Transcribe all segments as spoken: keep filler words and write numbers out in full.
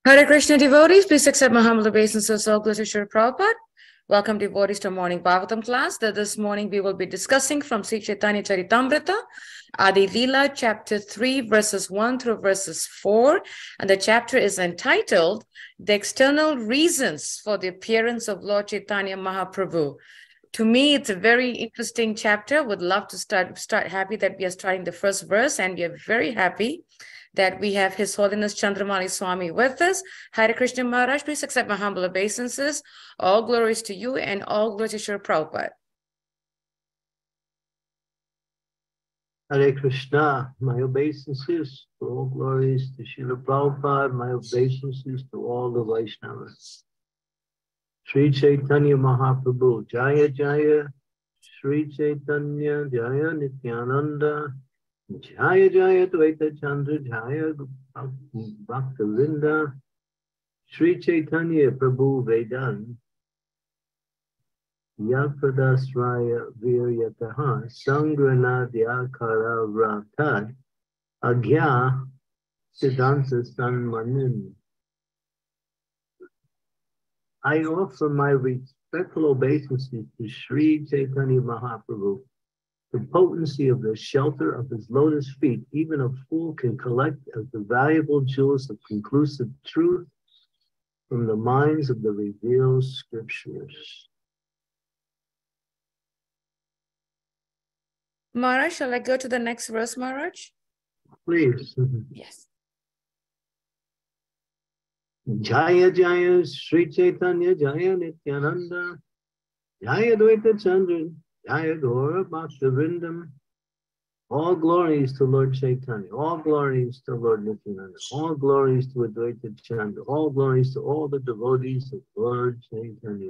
Hare Krishna devotees, please accept my humble obeisances. All glory to Srila Prabhupada. Welcome devotees to morning Bhagavatam class. That this morning we will be discussing from Sri Caitanya-caritamrta, Adi-lila, chapter three, verses one through verses four. And the chapter is entitled, The External Reasons for the Appearance of Lord Chaitanya Mahaprabhu. To me, it's a very interesting chapter. Would love to start, start happy that we are starting the first verse, and we are very happy that we have His Holiness Candramauli Swami with us. Hare Krishna Maharaj, please accept my humble obeisances. All glories to you and all glories to Srila Prabhupada. Hare Krishna, my obeisances, all glories to Srila Prabhupada, my obeisances to all the Vaishnavas. Sri Chaitanya Mahaprabhu, Jaya Jaya, Sri Chaitanya, Jaya Nityananda, Jaya Jaya Dvaita Chandra, Jaya Bhakta-vrinda, Sri Chaitanya Prabhu Vedan, Yakadasraya Viryataha, Sangranadhyakara Vratad, Agya Siddhanta Sanmanin. I offer my respectful obeisances to Sri Chaitanya Mahaprabhu. The potency of the shelter of his lotus feet, even a fool can collect as the valuable jewels of conclusive truth from the minds of the revealed scriptures. Maharaj, shall I go to the next verse, Maharaj? Please. Yes. Jaya Jaya Sri Chaitanya Jaya Nityananda Jaya Dvaita Chandra Jaya Gaura Bhakta-vrindam. All glories to Lord Chaitanya, all glories to Lord Nityananda, all glories to Advaita Chandra, all glories to all the devotees of Lord Chaitanya.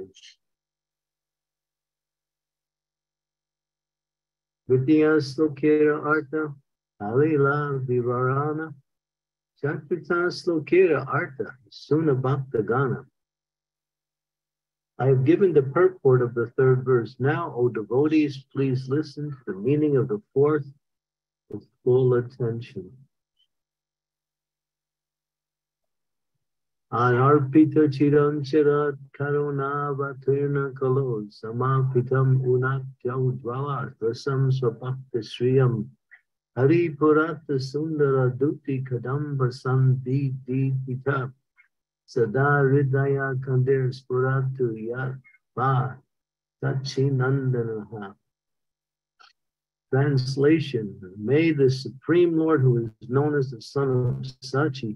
Vidya Slokera Arta, Adi-lila Vivarana, Chakrita Slokera Arta, Suna Bhakta Gana. I have given the purport of the third verse. Now, O devotees, please listen to the meaning of the fourth with full attention. Anarpita chiram chirat karuna vatirna kalo samapitam unak jaudvala rasam swapakta shriyam hari purata sundara duti kadamba sandhi di pita sada ridaya kandir spuratu yat va tachinandanaha. Translation: May the Supreme Lord, who is known as the Son of Sachi,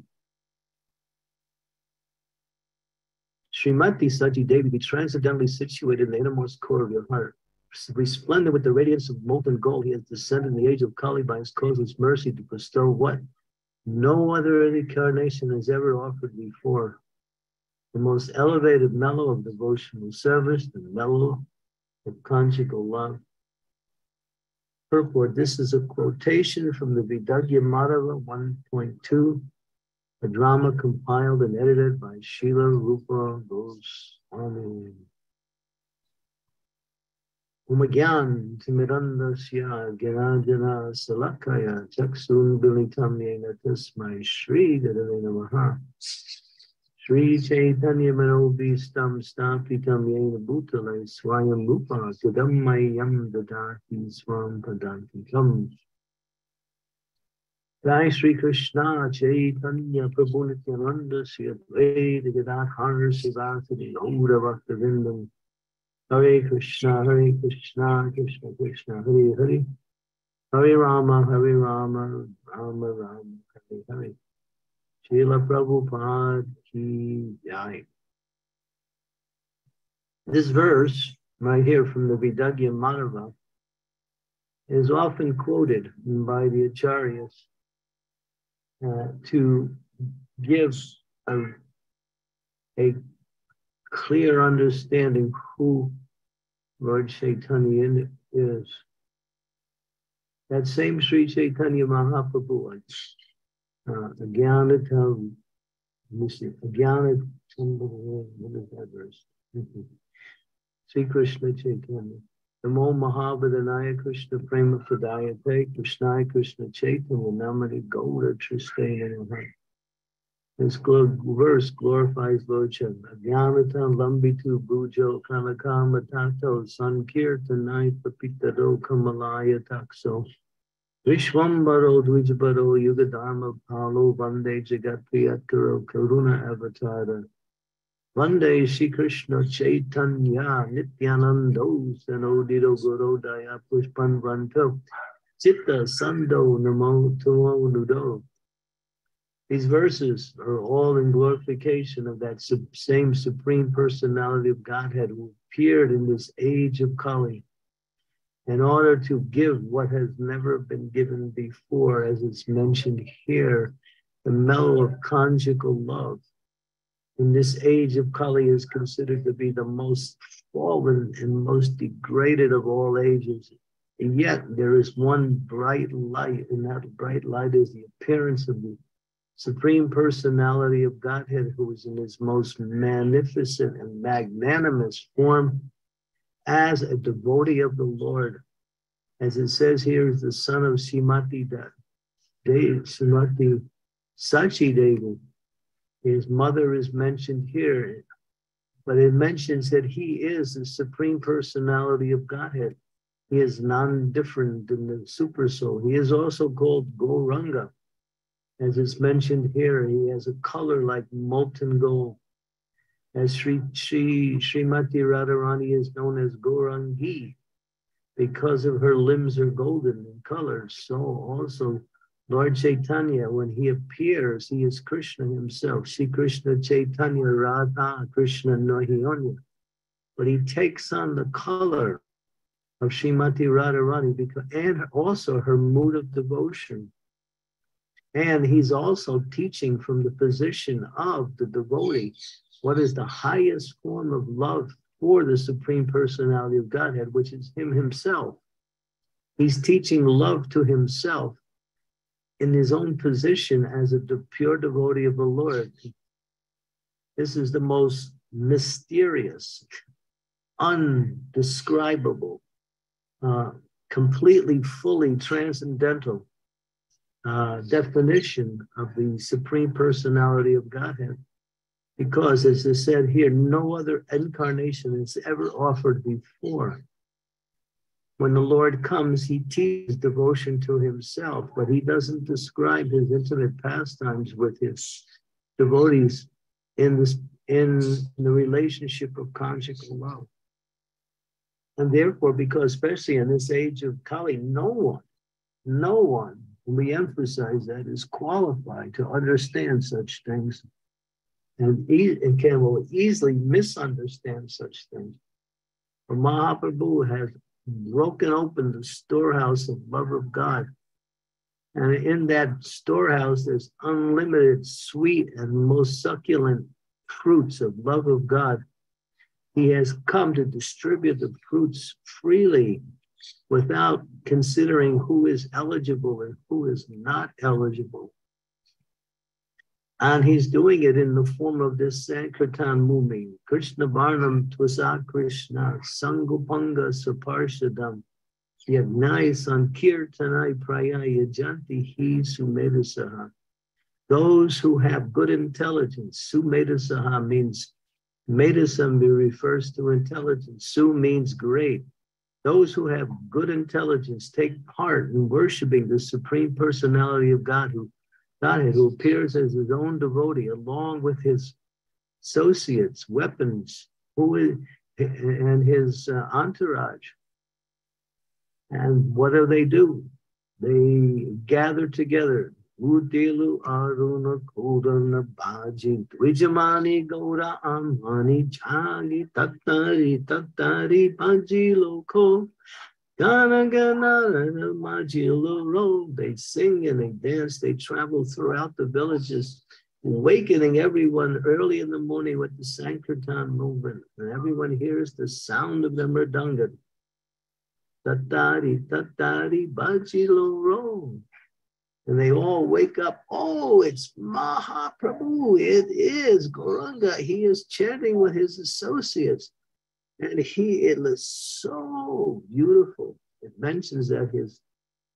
Srimati Sachi Devi, be transcendently situated in the innermost core of your heart. Resplendent with the radiance of molten gold, he has descended in the age of Kali by his causeless mercy to bestow what no other incarnation has ever offered before. The most elevated mellow of devotional service, the mellow of conjugal love. Purport: This is a quotation from the Vidagya Madhava one point two, a drama compiled and edited by Srila Rupa Goswami. Umagyan Timirandasya Gyanajana Salakaya Chaksun Bilitam Yena Tasmai Shri Gurave Namaha. Sri Chaitanya Manobhistam Stapitam Yena Bhutale Swayam Rupa Kudammayam Dadati Swam Padanti Kam. Jai Sri Krishna Chaitanya Prabhu Nityananda Sri Advaita Gadadhar Sivasadi Gaura Bhakta-vrindam. Hare Krishna, Hare Krishna, Krishna Krishna, Hare Hare. Hare Rama, Hare Rama, Rama Rama, Hare Hare. Srila Prabhupada Ki Jai. This verse, right here from the Vidagya Madhava, is often quoted by the Acharyas uh, to give a, a clear understanding who Lord Chaitanya is. That same Sri Chaitanya Mahaprabhu, uh, Agyanata, Agyanata, what is that verse? Sri Krishna Chaitanya. Namo Mahabhadanaya Krishna Prema Pradayate Krishnaya Krishna Chaitanya Namani Gaura Tristena Namaha. This verse glorifies Lord Shiva. Agyamatan lambitu bujo kanakama tato sankirtanai papitado kamalaya takso. Vishwambaro dvijabaro yugadharma palo vande jagatpriyakaro karuna avatara. Vande Shri Krishna Chaitanya Nityanando Sanodido Gorodaya Pushpan Vanto Chitta Sando Namo Tumo Nudo. These verses are all in glorification of that same Supreme Personality of Godhead who appeared in this age of Kali in order to give what has never been given before, as it's mentioned here, the mellow of conjugal love. In this age of Kali is considered to be the most fallen and most degraded of all ages. And yet there is one bright light, and that bright light is the appearance of the Supreme Personality of Godhead, who is in his most magnificent and magnanimous form as a devotee of the Lord. As it says here, is the son of Srimati Devi, Srimati Sachi Devi. His mother is mentioned here, but it mentions that he is the Supreme Personality of Godhead. He is non-different than the Super Soul. He is also called Gauranga. As it's mentioned here, he has a color like molten gold. As Sri, Sri, Srimati Radharani is known as Gaurangi, because of her limbs are golden in color, so also Lord Chaitanya, when he appears, he is Krishna himself. Shri Krishna Chaitanya Radha Krishna Nahiyonya. But he takes on the color of Srimati Radharani because, and also her mood of devotion. And he's also teaching from the position of the devotee what is the highest form of love for the Supreme Personality of Godhead, which is him himself. He's teaching love to himself in his own position as a pure devotee of the Lord. This is the most mysterious, undescribable, uh, completely, fully transcendental uh, definition of the Supreme Personality of Godhead. Because, as is said here, no other incarnation is ever offered before. When the Lord comes, he teaches devotion to himself, but he doesn't describe his intimate pastimes with his devotees in, this, in the relationship of conjugal love. And therefore, because especially in this age of Kali, no one, no one, we emphasize that, is qualified to understand such things. And, e and can will easily misunderstand such things. For Mahaprabhu has broken open the storehouse of love of God. And in that storehouse, there's unlimited sweet and most succulent fruits of love of God. He has come to distribute the fruits freely without considering who is eligible and who is not eligible. And he's doing it in the form of this Sankirtan movement. Krishna Varnam Tvasa Krishna Sangopanga Saparshadam Yagnai Sankirtanai Prayaya Janti Hi Sumedasaha. Those who have good intelligence, Sumedasaha means, Medasam refers to intelligence. Su means great. Those who have good intelligence take part in worshiping the Supreme Personality of God, who Godhead, who appears as his own devotee, along with his associates, weapons, who is, and his uh, entourage. And what do they do? They gather together. Udelu Aruna Kodana Baji Dwijamani Gora Amani Chagi Tattari Tattari Baji Loko. They sing and they dance, they travel throughout the villages, awakening everyone early in the morning with the Sankirtan movement. And everyone hears the sound of the mridanga. Tattari, tattari, bajilo ro. And they all wake up. Oh, it's Mahaprabhu. It is Gauranga. He is chanting with his associates. And he, it is so beautiful. It mentions that his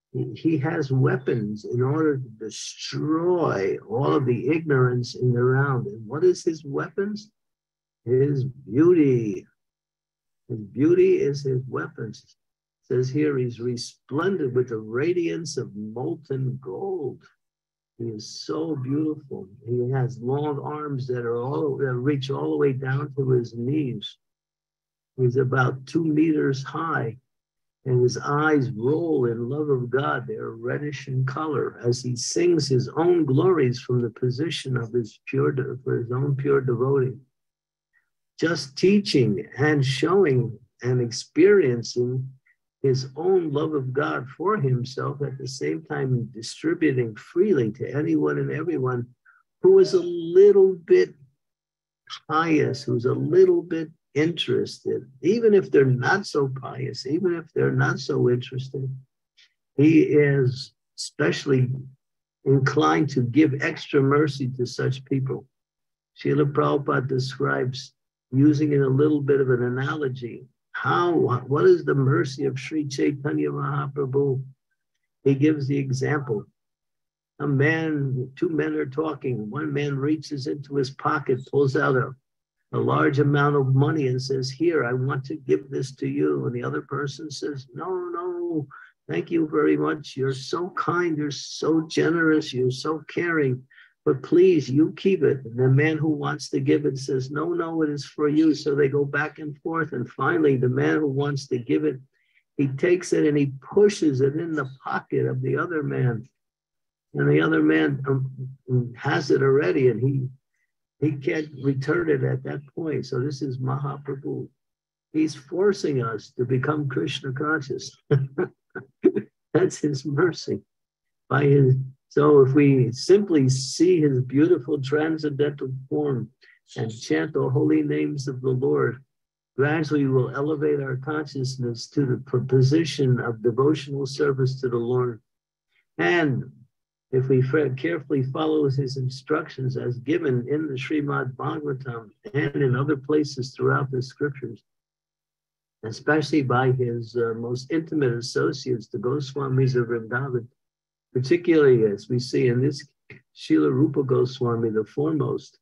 He, he has weapons in order to destroy all of the ignorance in the round. And what is his weapons? His beauty. His beauty is his weapons. It says here, he's resplendent with the radiance of molten gold. He is so beautiful. He has long arms that are all that reach all the way down to his knees. He's about two meters high, and his eyes roll in love of God. They are reddish in color as he sings his own glories from the position of his pure, for his own pure devotee. Just teaching and showing and experiencing his own love of God for himself, at the same time distributing freely to anyone and everyone who is a little bit pious, who's a little bit interested, even if they're not so pious, even if they're not so interested. He is especially inclined to give extra mercy to such people. Srila Prabhupada describes, using in a little bit of an analogy, how, what is the mercy of Sri Chaitanya Mahaprabhu? He gives the example. A man, two men are talking. One man reaches into his pocket, pulls out a, a large amount of money and says, here, I want to give this to you. And the other person says, no, no, thank you very much. You're so kind. You're so generous. You're so caring. But please, you keep it. And the man who wants to give it says, no, no, it is for you. So they go back and forth. And finally, the man who wants to give it, he takes it and he pushes it in the pocket of the other man. And the other man um, has it already, and he, he can't return it at that point. So this is Mahaprabhu. He's forcing us to become Krishna conscious. That's his mercy. By his So if we simply see his beautiful transcendental form and chant the holy names of the Lord, gradually we will elevate our consciousness to the position of devotional service to the Lord. And if we carefully follow his instructions as given in the Srimad Bhagavatam and in other places throughout the scriptures, especially by his uh, most intimate associates, the Goswamis of Vrindavan, particularly as we see in this Srila Rupa Goswami, the foremost.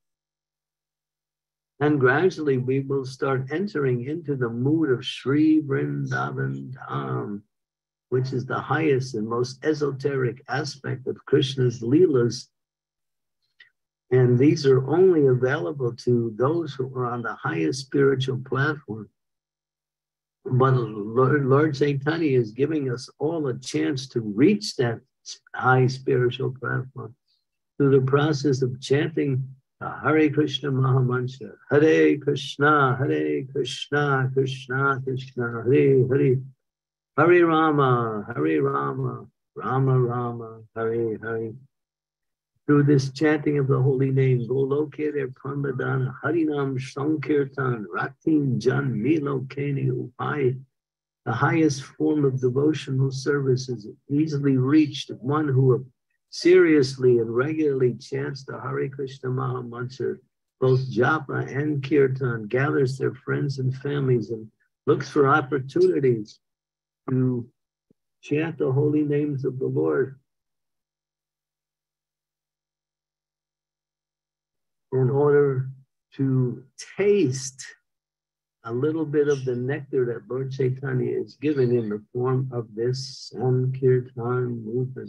And gradually we will start entering into the mood of Sri Vrindavan Dham, which is the highest and most esoteric aspect of Krishna's Leelas. And these are only available to those who are on the highest spiritual platform. But Lord, Lord Chaitanya is giving us all a chance to reach that high spiritual platform through the process of chanting the Hare Krishna Mahamantra. Hare Krishna, Hare Krishna, Krishna Krishna, Hare Hare. Hare Rama, Hare Rama, Rama Rama, Hare Hare. Through this chanting of the holy name, Golokere Pandadana, Harinam Sankirtan, Ratin Jan Milo Keni Upai. The highest form of devotional service is easily reached. One who seriously and regularly chants the Hare Krishna Mahamantra, both japa and kirtan, gathers their friends and families and looks for opportunities to chant the holy names of the Lord in order to taste a little bit of the nectar that Lord Chaitanya is given in the form of this Sankirtan movement.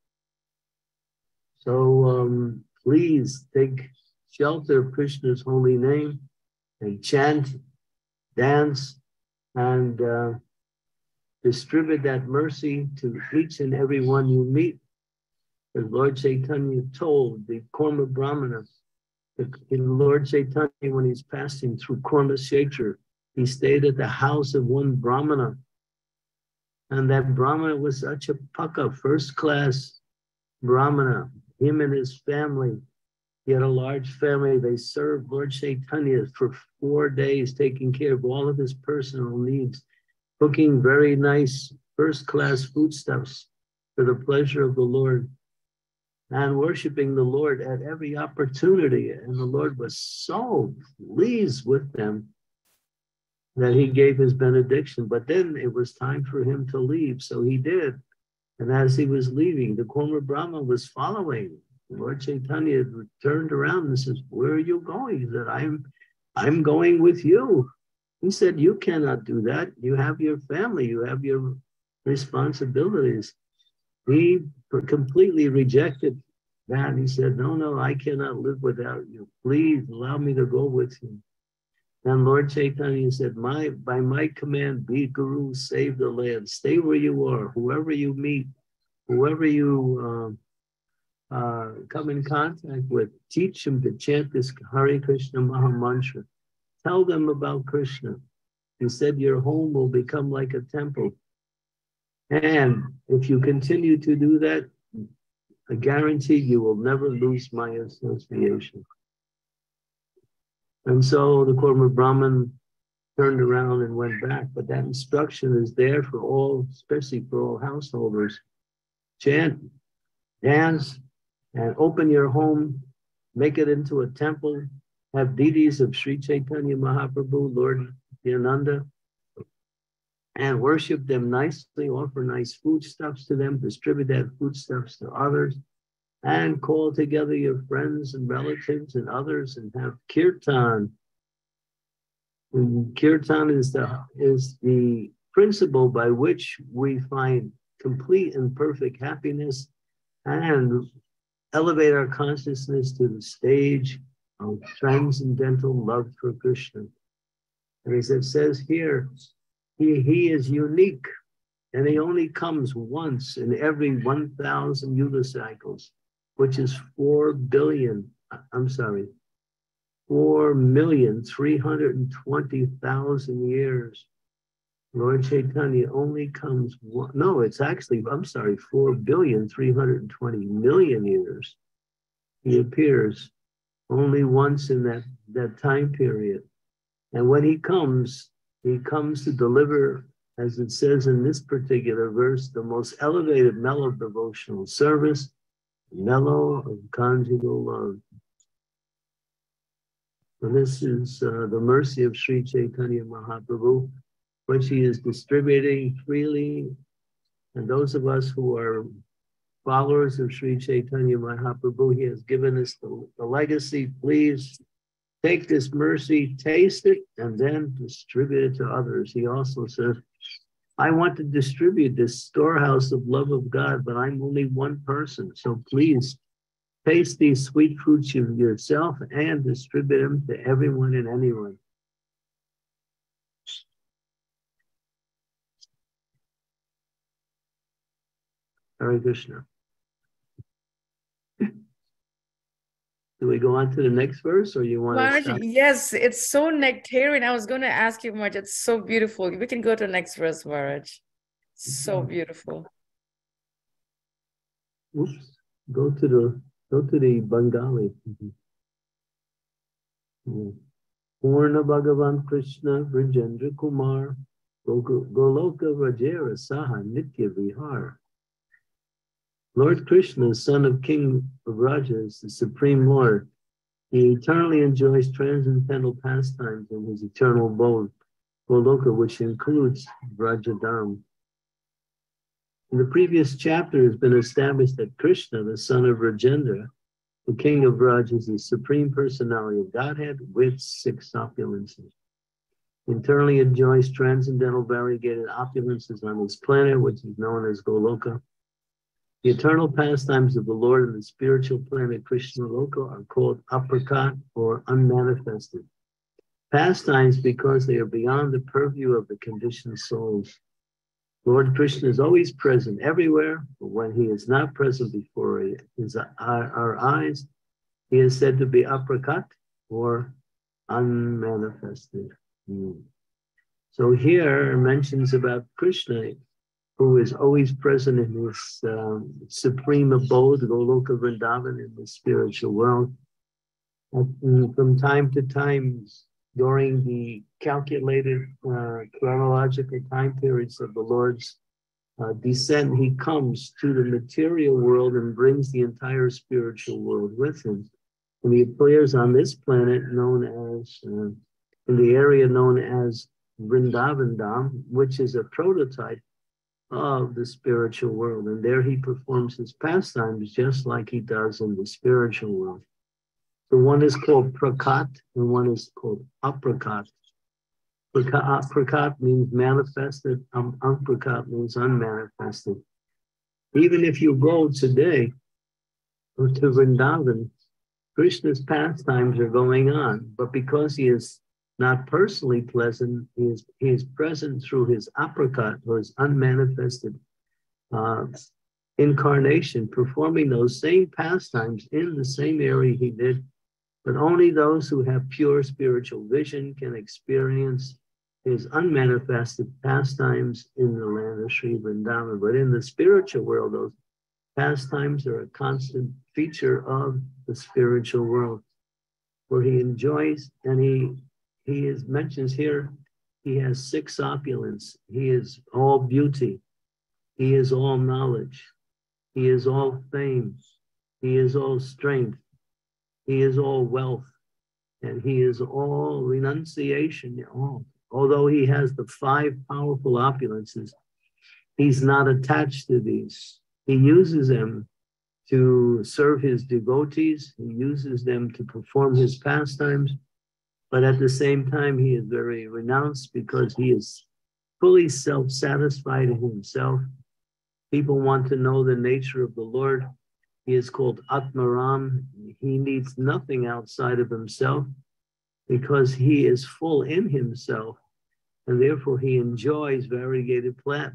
So um, please take shelter of Krishna's holy name and chant, dance, and uh, distribute that mercy to each and every one you meet. As Lord Chaitanya told the Korma Brahmana, in Lord Chaitanya, when he's passing through Korma Kshetra, he stayed at the house of one Brahmana. And that Brahmana was such a paka, first-class Brahmana. Him and his family, he had a large family. They served Lord Chaitanya for four days, taking care of all of his personal needs, cooking very nice first-class foodstuffs for the pleasure of the Lord, and worshiping the Lord at every opportunity. And the Lord was so pleased with them that he gave his benediction. But then it was time for him to leave, so he did. And as he was leaving, the Kurma Brahma was following. Lord Chaitanya turned around and says, "Where are you going?" He said, I'm, I'm going with you. He said, "You cannot do that. You have your family. You have your responsibilities." He completely rejected that. He said, "No, no, I cannot live without you. Please allow me to go with you." And Lord Chaitanya said, "My by my command, be Guru, save the land. Stay where you are. Whoever you meet, whoever you uh, uh, come in contact with, teach them to chant this Hare Krishna Maha Mantra. Tell them about Krishna." He said, "Your home will become like a temple. And if you continue to do that, I guarantee you will never lose my association." And so the Kurma Brahmin turned around and went back. But that instruction is there for all, especially for all householders. Chant, dance, and open your home, make it into a temple, have deities of Sri Chaitanya Mahaprabhu, Lord Nityananda, and worship them nicely, offer nice foodstuffs to them, distribute that foodstuffs to others, and call together your friends and relatives and others and have kirtan. And kirtan is the, is the principle by which we find complete and perfect happiness and elevate our consciousness to the stage of transcendental love for Krishna. And as it says here, he, he is unique, and he only comes once in every one thousand yuga cycles, which is four billion, I'm sorry, four million three hundred twenty thousand years. Lord Chaitanya only comes one, no, it's actually, I'm sorry, four billion three hundred twenty million years. He appears only once in that, that time period. And when he comes, he comes to deliver, as it says in this particular verse, the most elevated mellow devotional service, mellow of conjugal love. And this is uh, the mercy of Sri Chaitanya Mahaprabhu, which he is distributing freely. And those of us who are followers of Sri Chaitanya Mahaprabhu, he has given us the, the legacy. Please take this mercy, taste it, and then distribute it to others. He also says, "I want to distribute this storehouse of love of God, but I'm only one person. So please taste these sweet fruits of yourself and distribute them to everyone and anyone." Hare Krishna. Do we go on to the next verse, or you want Maharaj, to stop? yes, it's so nectarian. I was going to ask you much. It's so beautiful. We can go to the next verse, Maharaj. So beautiful. Oops. Go to the go to the Bengali. Purna Bhagavan Krishna Vrajendra Kumar Goloka Rajera Saha Nitya Vihar. Lord Krishna, son of King of Rajas, the Supreme Lord, he eternally enjoys transcendental pastimes in his eternal abode, Goloka, which includes Vrajadam. In the previous chapter, it has been established that Krishna, the son of Rajendra, the king of Braj, is the supreme personality of Godhead with six opulences. He internally enjoys transcendental variegated opulences on his planet, which is known as Goloka. The eternal pastimes of the Lord in the spiritual planet Krishna Loka are called aprakat or unmanifested. Pastimes because they are beyond the purview of the conditioned souls. Lord Krishna is always present everywhere, but when he is not present before his, our, our eyes, he is said to be aprakat or unmanifested. Mm. So here mentions about Krishna, who is always present in his um, supreme abode, Goloka Vrindavan, in the spiritual world. And from time to time, during the calculated uh, chronological time periods of the Lord's uh, descent, he comes to the material world and brings the entire spiritual world with him. And he appears on this planet known as, uh, in the area known as Vrindavan Dham, which is a prototype of the spiritual world. And there he performs his pastimes just like he does in the spiritual world. So one is called prakat and one is called aprakat. Prakat means manifested, um, aprakat means unmanifested. Even if you go today to Vrindavan, Krishna's pastimes are going on, but because he is not personally pleasant, he is, he is present through his aprakat, or his unmanifested uh, incarnation, performing those same pastimes in the same area he did. But only those who have pure spiritual vision can experience his unmanifested pastimes in the land of Sri Vrindavan. But in the spiritual world, those pastimes are a constant feature of the spiritual world, where he enjoys, and he he is mentions here, he has six opulence. He is all beauty. He is all knowledge. He is all fame. He is all strength. He is all wealth. And he is all renunciation. All. Although he has the five powerful opulences, he's not attached to these. He uses them to serve his devotees. He uses them to perform his pastimes. But at the same time, he is very renounced because he is fully self-satisfied in himself. People want to know the nature of the Lord. He is called Atmaram. He needs nothing outside of himself because he is full in himself. And therefore, he enjoys variegated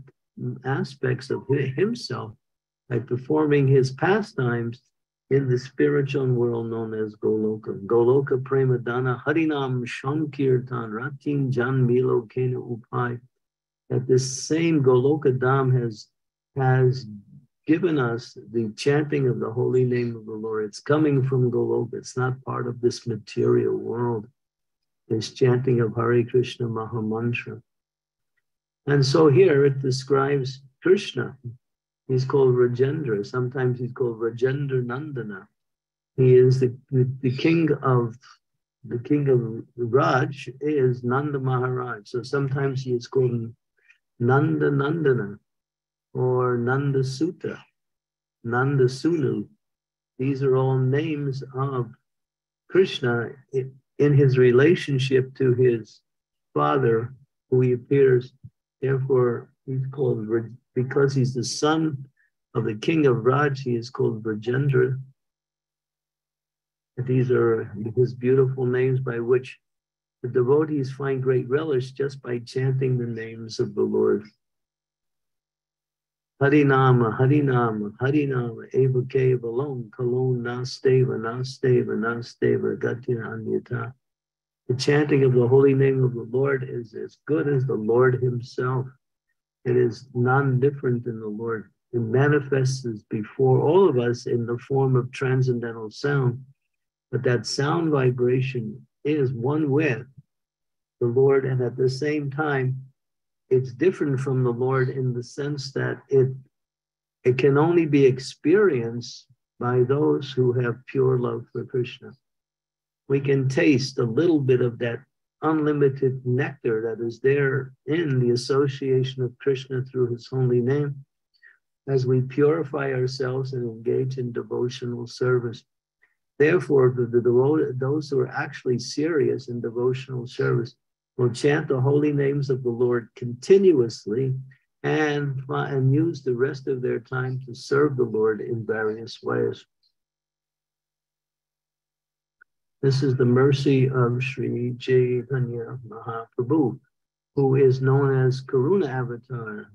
aspects of himself by performing his pastimes in the spiritual world known as Goloka. Goloka Premadana Harinam Shankirtan Ratin Jan Milo Kena Upai. That this same Goloka Dham has, has given us the chanting of the holy name of the Lord. It's coming from Goloka. It's not part of this material world. This chanting of Hare Krishna Mahamantra. And so here it describes Krishna. He's called Rajendra. Sometimes he's called Rajendra Nandana. He is the, the, the king of the king of Raj is Nanda Maharaj. So sometimes he is called Nanda Nandana or Nanda Sutta, Nanda Sunu. These are all names of Krishna in his relationship to his father, who he appears. Therefore, he's called, because he's the son of the king of Raj, he is called Rajendra. These are his beautiful names by which the devotees find great relish just by chanting the names of the Lord. Harinama, Harinama, Harinama, Eva Keva, Alone, Kalon, Nasteva, Nasteva, Nasteva, Gatina Anyata. The chanting of the holy name of the Lord is as good as the Lord himself. It is non-different than the Lord. It manifests before all of us in the form of transcendental sound. But that sound vibration is one with the Lord, and at the same time, it's different from the Lord in the sense that it, it can only be experienced by those who have pure love for Krishna. We can taste a little bit of that unlimited nectar that is there in the association of Krishna through his holy name as we purify ourselves and engage in devotional service. Therefore, the, the devoted, those who are actually serious in devotional service will chant the holy names of the Lord continuously and, and use the rest of their time to serve the Lord in various ways. This is the mercy of Sri Chaitanya Mahaprabhu, who is known as Karuna Avatar.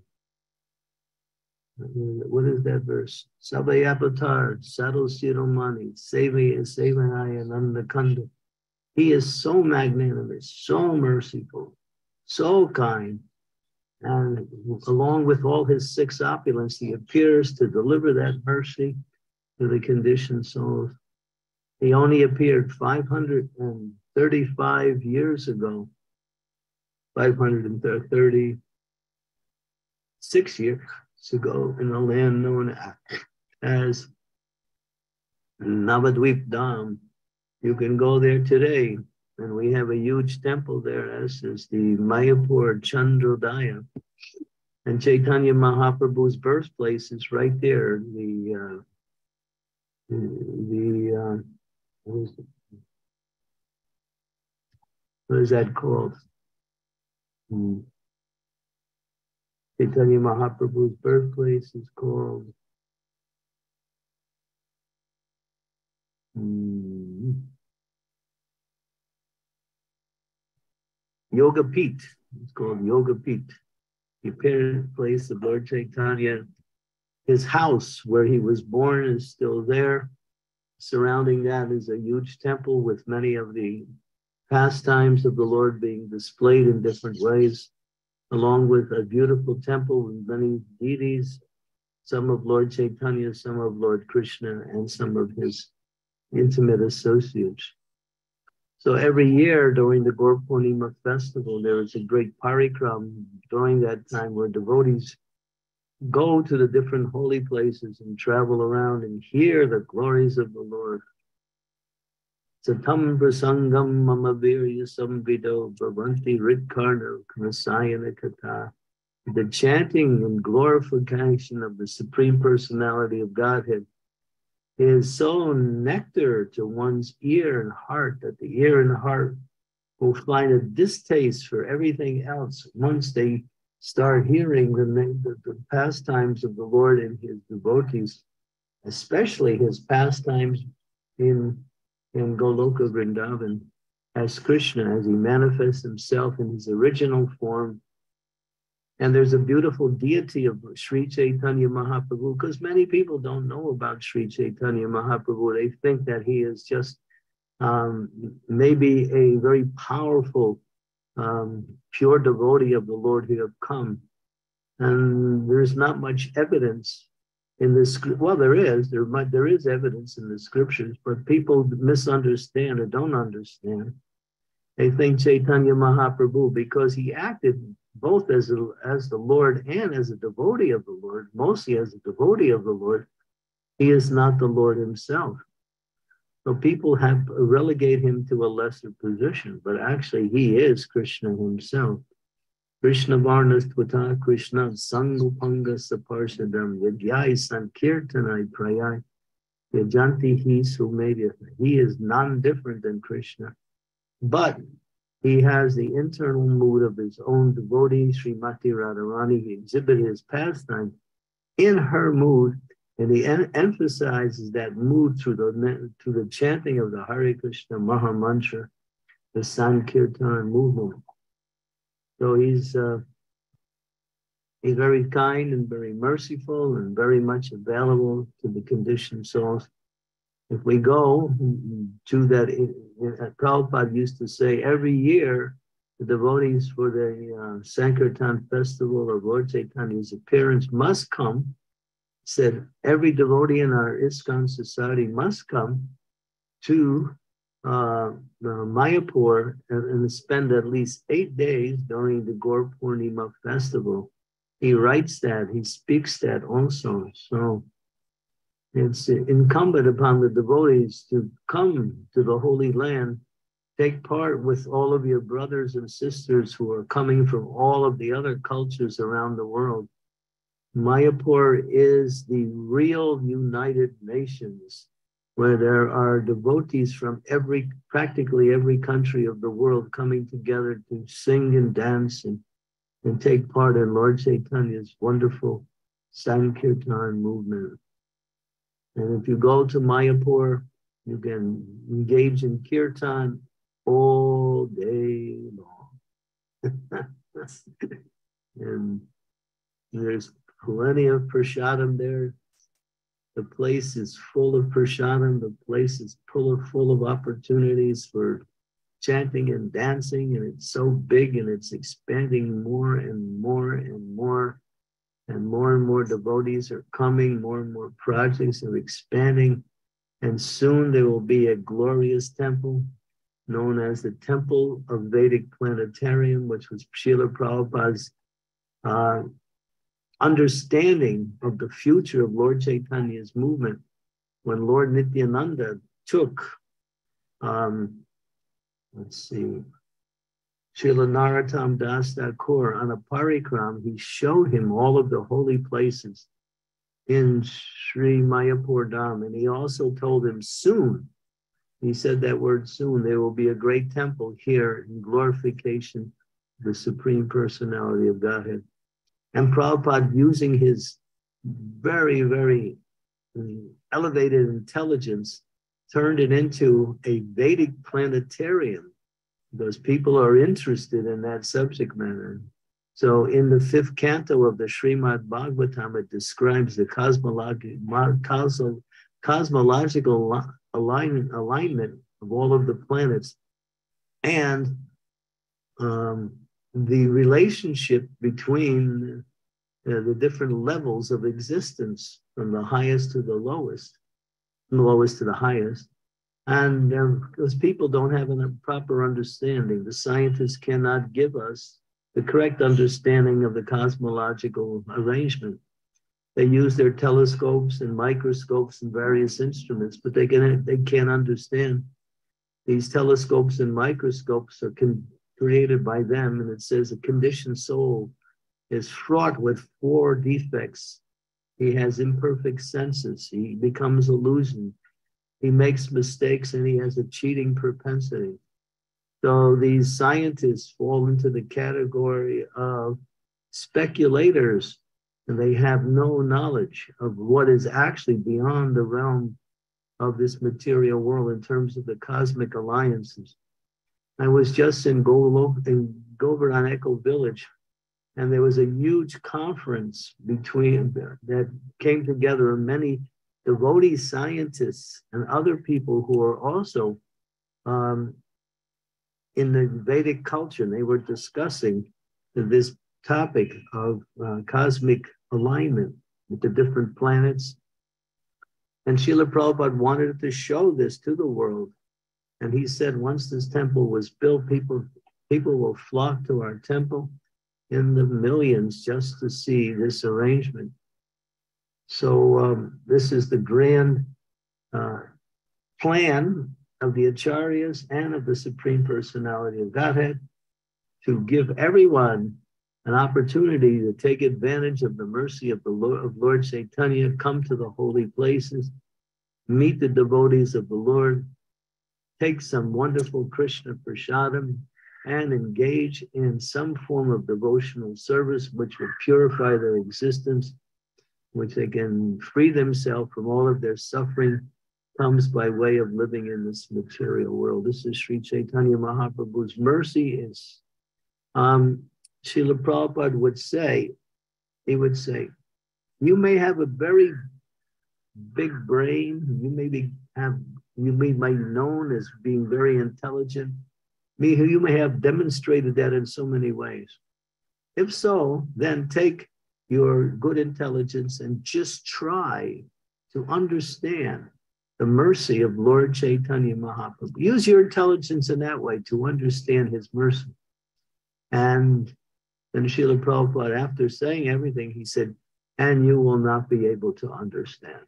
What is that verse? Sabai Avatar, Sadhu Siromani, Seva Sevanaya Nanda Kanda. He is so magnanimous, so merciful, so kind. And along with all his six opulence, he appears to deliver that mercy to the conditioned souls. He only appeared five hundred thirty-five years ago, five hundred thirty-six years ago in a land known as Navadvip Dham. You can go there today, and we have a huge temple there, as is the Mayapur Chandrodaya. And Chaitanya Mahaprabhu's birthplace is right there. The uh, the uh, what is it? What is that called? Hmm. Chaitanya Mahaprabhu's birthplace is called hmm, Yoga Peeth. It's called Yoga Peeth. The apparent place of Lord Chaitanya. His house where he was born is still there. Surrounding that is a huge temple with many of the pastimes of the Lord being displayed in different ways, along with a beautiful temple with many deities, some of Lord Chaitanya, some of Lord Krishna, and some of his intimate associates. So every year during the Gaur Purnima festival, there is a great parikram during that time where devotees go to the different holy places and travel around and hear the glories of the Lord. Satam prasangam mamavirya samvido bhavanti ritkarna knasayana kata. The chanting and glorification of the Supreme Personality of Godhead is so nectar to one's ear and heart that the ear and heart will find a distaste for everything else once they start hearing the, the, the pastimes of the Lord and his devotees, especially his pastimes in, in Goloka Vrindavan as Krishna, as he manifests himself in his original form. And there's a beautiful deity of Sri Chaitanya Mahaprabhu, because many people don't know about Sri Chaitanya Mahaprabhu. They think that he is just um, maybe a very powerful Um, pure devotee of the Lord who have come. And there's not much evidence in this, well, there is, there, might, there is evidence in the scriptures, but people misunderstand or don't understand. They think Chaitanya Mahaprabhu, because he acted both as, a, as the Lord and as a devotee of the Lord, mostly as a devotee of the Lord, he is not the Lord himself. So people have relegate him to a lesser position, but actually he is Krishna himself. Krishna Varnas Tvata Krishna Sangupanga Saparshadam Yagyai Sankirtanai Prayai Yajanti Hi Sumedya. He is non-different than Krishna, but he has the internal mood of his own devotee, Srimati Radharani. He exhibited his pastime in her mood. And he en emphasizes that mood through the, through the chanting of the Hare Krishna Maha Mantra, the Sankirtan movement. So he's, uh, he's very kind and very merciful and very much available to the conditioned souls. If we go to that, Prabhupada used to say every year, the devotees for the uh, Sankirtan festival of Lord Chaitanya's appearance must come. Said every devotee in our ISKCON society must come to uh, uh, Mayapur and, and spend at least eight days during the Gaur Purnima festival. He writes that, he speaks that also. So it's incumbent upon the devotees to come to the Holy Land, take part with all of your brothers and sisters who are coming from all of the other cultures around the world. Mayapur is the real United Nations, where there are devotees from every, practically every country of the world coming together to sing and dance and, and take part in Lord Chaitanya's wonderful Sankirtan movement. And if you go to Mayapur, you can engage in kirtan all day long. And there's plenty of prasadam there. The place is full of prasadam. The place is full of, full of opportunities for chanting and dancing, and it's so big and it's expanding more and more and more, and more and more devotees are coming, more and more projects are expanding, and soon there will be a glorious temple known as the Temple of Vedic Planetarium, which was Srila Prabhupada's uh, understanding of the future of Lord Chaitanya's movement when Lord Nityananda took, um, let's see, Srila Narottam Das Thakur, on a parikram, he showed him all of the holy places in Sri Mayapur Dham. And he also told him soon, he said that word soon, there will be a great temple here in glorification of the Supreme Personality of Godhead. And Prabhupada, using his very, very elevated intelligence, turned it into a Vedic planetarium, because people are interested in that subject matter. So in the fifth canto of the Srimad Bhagavatam, it describes the cosmological, cosmological align, alignment of all of the planets and um, the relationship between uh, the different levels of existence, from the highest to the lowest, from the lowest to the highest. And um, because people don't have a proper understanding, the scientists cannot give us the correct understanding of the cosmological arrangement. They use their telescopes and microscopes and various instruments, but they, can, they can't understand. These telescopes and microscopes are con created by them, and it says a conditioned soul is fraught with four defects. He has imperfect senses. He becomes illusion. He makes mistakes, and he has a cheating propensity. So these scientists fall into the category of speculators, and they have no knowledge of what is actually beyond the realm of this material world in terms of the cosmic alliances. I was just in, Golo, in Govardhan Echo Village, and there was a huge conference between that came together many devotee scientists and other people who are also um, in the Vedic culture. They were discussing this topic of uh, cosmic alignment with the different planets. And Srila Prabhupada wanted to show this to the world. And he said, once this temple was built, people, people will flock to our temple in the millions just to see this arrangement. So um, this is the grand uh, plan of the Acharyas and of the Supreme Personality of Godhead to give everyone an opportunity to take advantage of the mercy of the Lord, of Lord Chaitanya, come to the holy places, meet the devotees of the Lord, take some wonderful Krishna prasadam, and engage in some form of devotional service which will purify their existence, which they can free themselves from all of their suffering, comes by way of living in this material world. This is Sri Chaitanya Mahaprabhu's mercy. Is um, Srila Prabhupada would say, he would say, you may have a very big brain, you may be, have, you may be known as being very intelligent, you may have demonstrated that in so many ways. If so, then take your good intelligence and just try to understand the mercy of Lord Chaitanya Mahaprabhu. Use your intelligence in that way to understand his mercy. And then Srila Prabhupada, after saying everything, he said, and you will not be able to understand.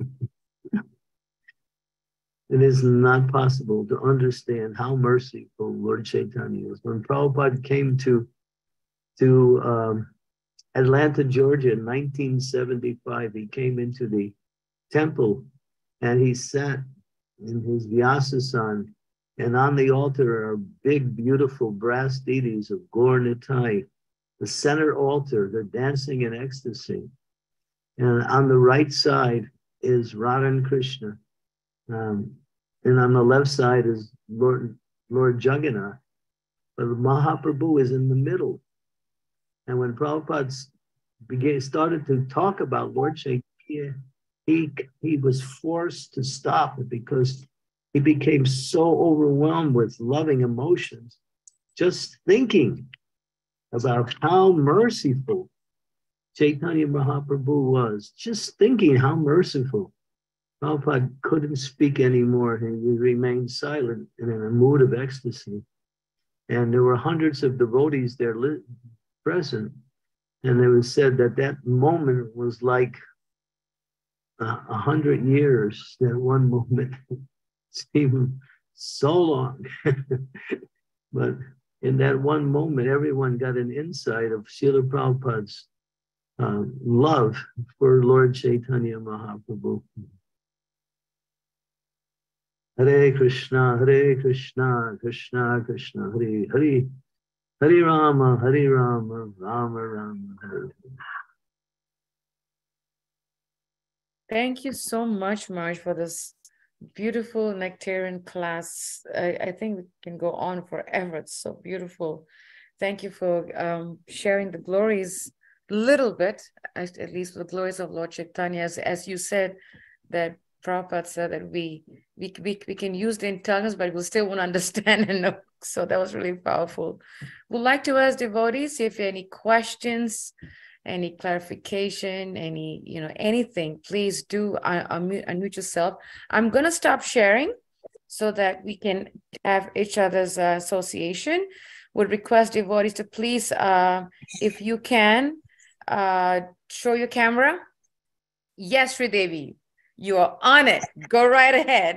It is not possible to understand how merciful Lord Chaitanya is. When Prabhupada came to, to um, Atlanta, Georgia in nineteen seventy-five, he came into the temple and he sat in his Vyasasan, and on the altar are big, beautiful brass deities of Gaur Nitai. The center altar, they're dancing in ecstasy. And on the right side is Radha and Krishna. Um, and on the left side is Lord, Lord Jagannath. But Mahaprabhu is in the middle. And when Prabhupada began, started to talk about Lord Chaitanya, he, he was forced to stop it because he became so overwhelmed with loving emotions, just thinking about how merciful Chaitanya Mahaprabhu was, just thinking how merciful. Prabhupada couldn't speak anymore. He remained silent and in a mood of ecstasy. And there were hundreds of devotees there present. And it was said that that moment was like a uh, hundred years. That one moment seemed so long. But in that one moment, everyone got an insight of Srila Prabhupada's uh, love for Lord Chaitanya Mahaprabhu. Hare Krishna, Hare Krishna, Krishna Krishna, Hare Hare, Hare Rama, Hare Rama, Rama Rama, Hare Hare. Thank you so much, Marge, for this beautiful nectarian class. I, I think we can go on forever. It's so beautiful. Thank you for um, sharing the glories a little bit, at, at least the glories of Lord Chaitanya. As, as you said, that Prabhupada said that we, we, we, we can use the internals, but we'll still won't understand and know. So that was really powerful. We'd like to ask devotees if you have any questions, any clarification, any, you know, anything, please do uh, unmute, unmute yourself. I'm going to stop sharing so that we can have each other's uh, association. Would request devotees to please, uh, if you can, uh, show your camera. Yes, Sridevi, you are on it. Go right ahead.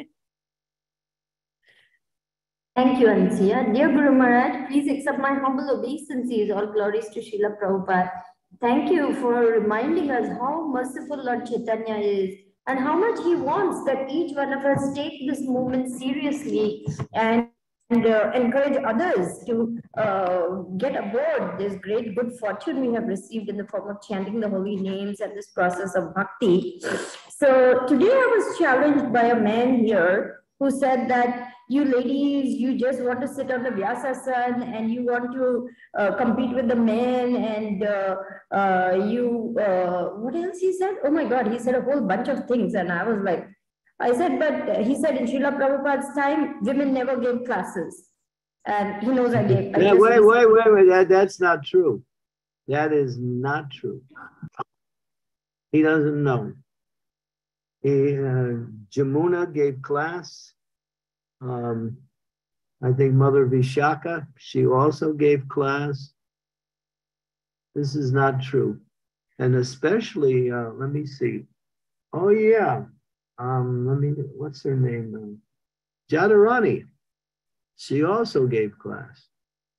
Thank you, Ansiya. Dear Guru Maharaj, please accept my humble obeisances. All glories to Srila Prabhupada. Thank you for reminding us how merciful Lord Chaitanya is and how much he wants that each one of us take this movement seriously and, and uh, encourage others to uh, get aboard this great good fortune we have received in the form of chanting the holy names and this process of bhakti. So today I was challenged by a man here who said that you ladies, you just want to sit on the Vyasasana and you want to uh, compete with the men and uh, uh, you, uh, what else he said? Oh my God, he said a whole bunch of things. And I was like, I said, but he said in Srila Prabhupada's time, women never gave classes. And he knows I gave. I Yeah, wait, wait, wait, wait, that, that's not true. That is not true. He doesn't know. He, uh, Jamuna gave class. Um, I think Mother Vishaka, she also gave class. This is not true. And especially, uh, let me see. Oh yeah, um, let me, what's her name? Um, Jadharani, she also gave class.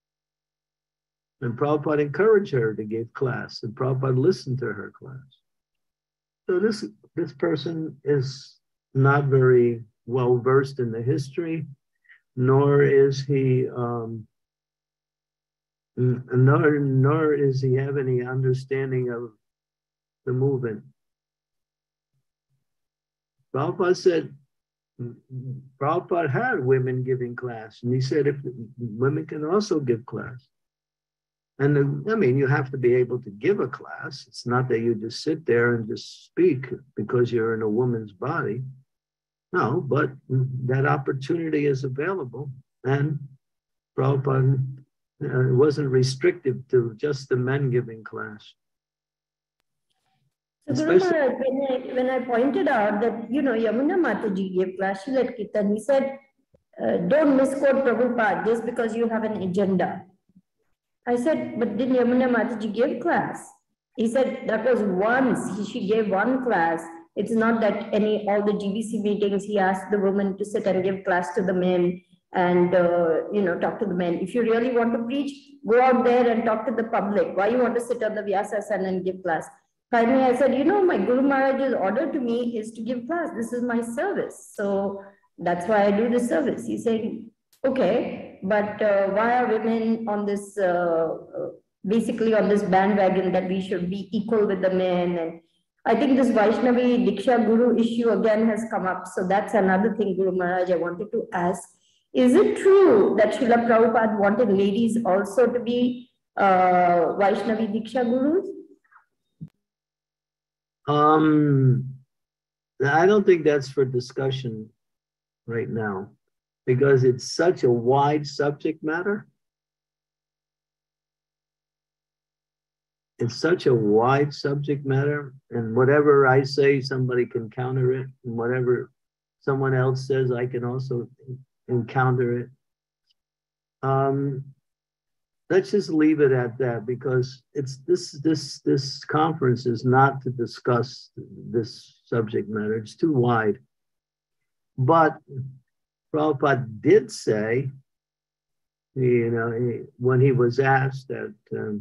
And Prabhupada encouraged her to give class, and Prabhupada listened to her class. So this, this person is not very well versed in the history, nor is he, um, nor, nor is he have any understanding of the movement. Prabhupada said, Prabhupada had women giving class, and he said, if women can also give class. And I mean, you have to be able to give a class. It's not that you just sit there and just speak because you're in a woman's body. No, but that opportunity is available, and Prabhupada uh, wasn't restrictive to just the men giving class. So Guru Maharaj, when I, when I pointed out that, you know, Yamuna Mataji gave class, she led Kirtan, he said, uh, don't misquote Prabhupada just because you have an agenda. I said, but did Yamuna Mataji give class? He said, that was once, he, she gave one class. It's not that any, all the G B C meetings, he asked the women to sit and give class to the men and, uh, you know, talk to the men. If you really want to preach, go out there and talk to the public. Why you want to sit on the Vyasasana and give class? Finally, I said, you know, my Guru Maharaj's order to me is to give class. This is my service. So that's why I do the service. He's saying, okay, but uh, why are women on this, uh, basically on this bandwagon that we should be equal with the men? And I think this Vaishnavi Diksha Guru issue again has come up. So that's another thing, Guru Maharaj, I wanted to ask. Is it true that Srila Prabhupada wanted ladies also to be uh, Vaishnavi Diksha Gurus? Um, I don't think that's for discussion right now, because it's such a wide subject matter. It's such a wide subject matter, and whatever I say, somebody can counter it, and whatever someone else says, I can also encounter it. Um, let's just leave it at that, because it's this this this conference is not to discuss this subject matter. It's too wide. But Prabhupada did say you know, he, when he was asked that, um,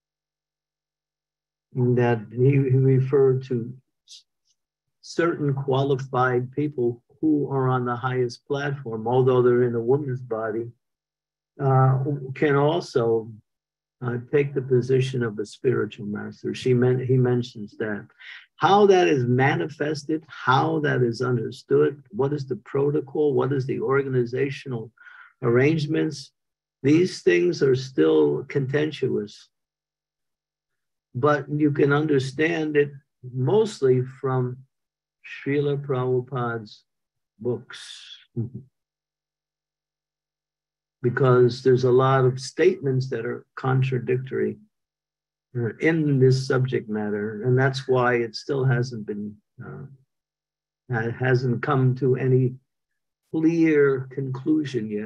that he, he referred to certain qualified people who are on the highest platform, although they're in a woman's body, uh, can also uh, take the position of a spiritual master. She meant, he mentions that. How that is manifested, how that is understood, what is the protocol, what is the organizational arrangements, these things are still contentious. But you can understand it mostly from Srila Prabhupada's books. Because there's a lot of statements that are contradictory in this subject matter, and that's why it still hasn't been, uh, it hasn't come to any clear conclusion yet.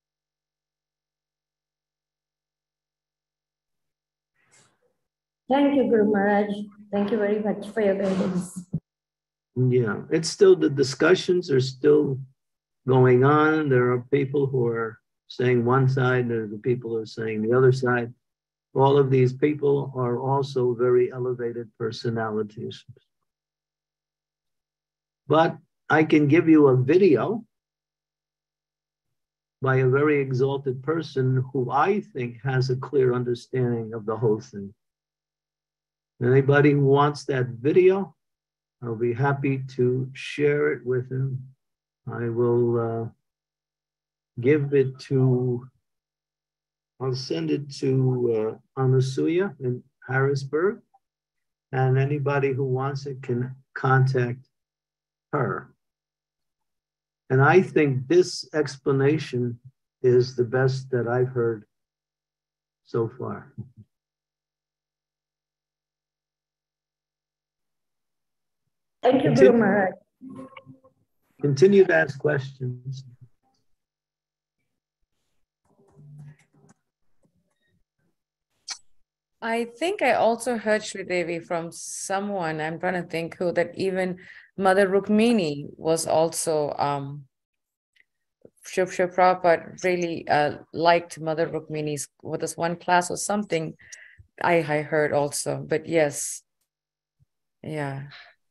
Thank you, Guru Maharaj. Thank you very much for your guidance. Yeah, it's still, the discussions are still going on. There are people who are saying one side, there are the people who are saying the other side. All of these people are also very elevated personalities. But I can give you a video by a very exalted person who I think has a clear understanding of the whole thing. Anybody who wants that video, I'll be happy to share it with him. I will uh, give it to, I'll send it to uh, Anasuya in Harrisburg, and anybody who wants it can contact her. And I think this explanation is the best that I've heard so far. Thank you, Continue, Guru Maharaj. continue to ask questions. I think I also heard Sridevi from someone, I'm trying to think who, that even Mother Rukmini was also, um, Shri Shri Prabhupada really uh, liked Mother Rukmini's, what this one class or something I, I heard also, but yes, yeah.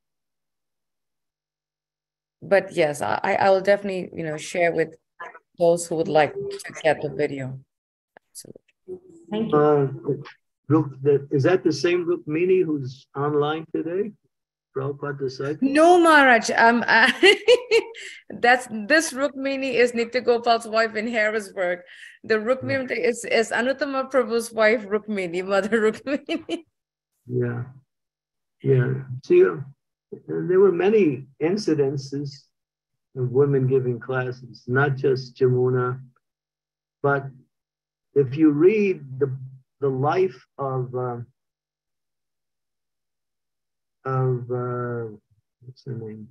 But yes, I, I will definitely, you know, share with those who would like to get the video. Absolutely. Thank you. Uh, is that the same Rukmini who's online today? Prabhupada disciple? No, Maharaj. Um, that's this Rukmini is Nitya Gopal's wife in Harrisburg. The Rukmini yeah. is, is Anuttama Prabhu's wife, Rukmini, Mother Rukmini. Yeah. Yeah. See, uh, there were many incidences of women giving classes, not just Jamuna, but if you read the the life of uh, of uh, what's her name?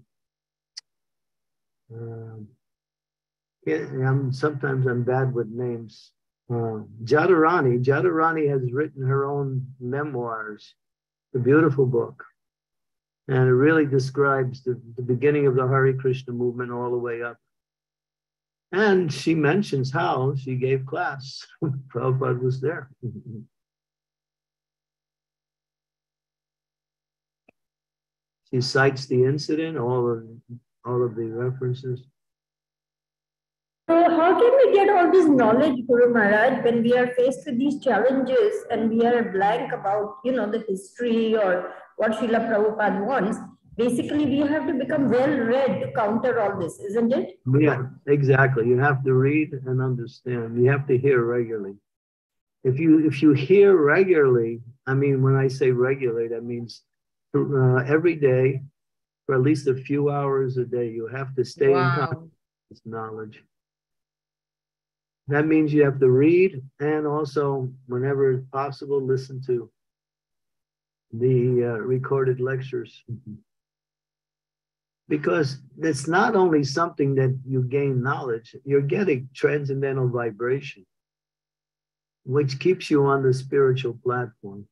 Uh, yeah, I'm sometimes I'm bad with names. Uh, Jadharani. Jadharani has written her own memoirs, a beautiful book. And it really describes the, the beginning of the Hare Krishna movement all the way up. And she mentions how she gave class. Prabhupada was there. She cites the incident, all of, all of the references. So how can we get all this knowledge, Guru Maharaj, when we are faced with these challenges and we are blank about, you know, the history or what Srila Prabhupada wants? Basically, we have to become well-read to counter all this, isn't it? Yeah, exactly. You have to read and understand. You have to hear regularly. If you if you hear regularly, I mean, when I say regularly, that means uh, every day for at least a few hours a day, you have to stay wow. in contact with this knowledge. That means you have to read and also, whenever possible, listen to the uh, recorded lectures. Because it's not only something that you gain knowledge, you're getting transcendental vibration, which keeps you on the spiritual platform.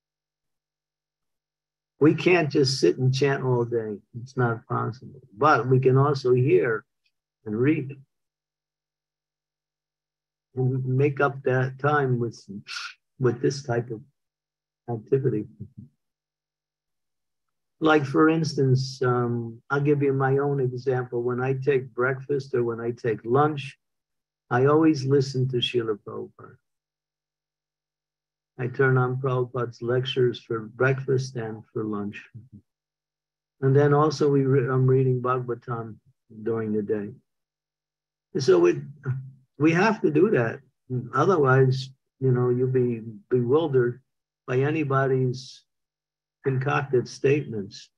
We can't just sit and chant all day. It's not possible. But we can also hear and read. and make up that time with, with this type of activity. Like, for instance, um, I'll give you my own example. When I take breakfast or when I take lunch, I always listen to Srila Prabhupada. I turn on Prabhupada's lectures for breakfast and for lunch. And then also we re I'm reading Bhagavatam during the day. So it, we have to do that. Otherwise, you know, you'll be bewildered by anybody's concocted statements.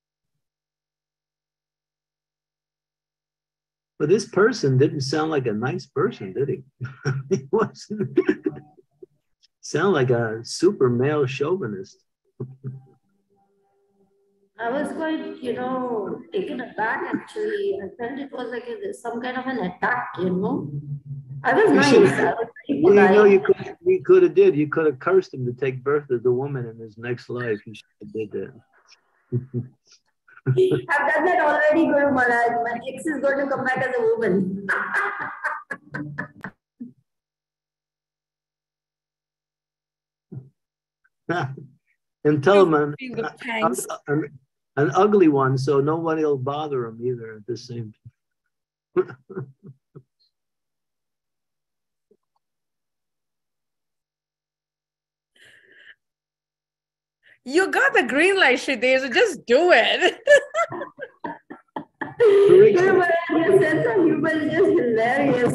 But this person didn't sound like a nice person, did he? He wasn't. Sound like a super male chauvinist. I was quite, you know, taken aback actually. I felt it was like a, some kind of an attack, you know. I was You nice. should, I was you know, you could, you could have did. You could have cursed him to take birth as a woman in his next life. You should have did that. I've done that already, Guru Maharaj. My ex is going to come back as a woman. And tell him an, Feel the an, pangs. an, an ugly one, so nobody will bother him either at the same time. You got the green light, Shridev, so just do it. Guru Maharaj, your sense of humor is just hilarious.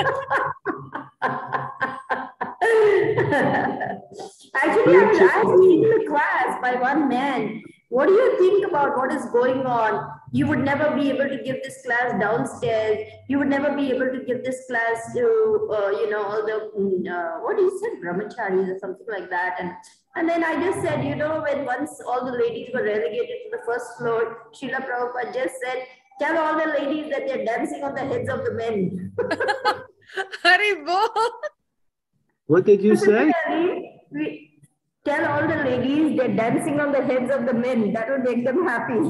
Actually, I was asked in the class by one man, what do you think about what is going on? You would never be able to give this class downstairs. You would never be able to give this class to, uh, you know, all the, uh, what he said, brahmacharis or something like that. And, and then I just said, you know, when once all the ladies were relegated to the first floor, Srila Prabhupada just said, tell all the ladies that they're dancing on the heads of the men. Haribol. What did you say? We tell all the ladies they're dancing on the heads of the men. That will make them happy.